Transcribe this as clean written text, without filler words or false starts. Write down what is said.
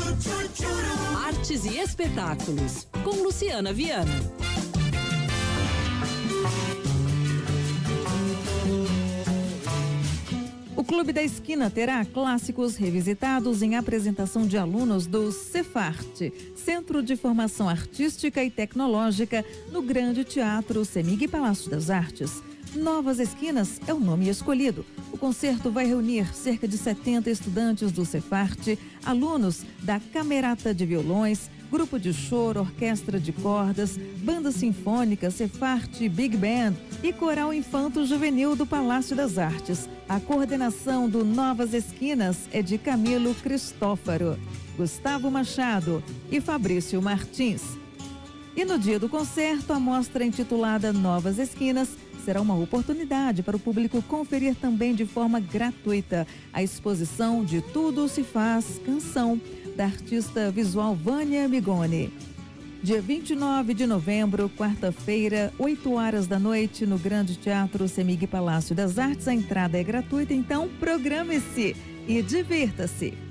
Artes e espetáculos, com Luciana Viana. O Clube da Esquina terá clássicos revisitados em apresentação de alunos do Cefarte, Centro de Formação Artística e Tecnológica, no Grande Teatro CEMIG Palácio das Artes. Novas Esquinas é o nome escolhido. O concerto vai reunir cerca de 70 estudantes do Cefarte, alunos da Camerata de Violões, grupo de choro, orquestra de cordas, banda sinfônica, Cefarte Big Band e coral infanto-juvenil do Palácio das Artes. A coordenação do Novas Esquinas é de Camilo Cristófaro, Gustavo Machado e Fabrício Martins. E no dia do concerto, a mostra intitulada Novas Esquinas será uma oportunidade para o público conferir também de forma gratuita a exposição de Tudo se Faz Canção, da artista visual Vânia Migoni. Dia 29 de novembro, quarta-feira, 8 horas da noite, no Grande Teatro CEMIG Palácio das Artes. A entrada é gratuita, então programe-se e divirta-se.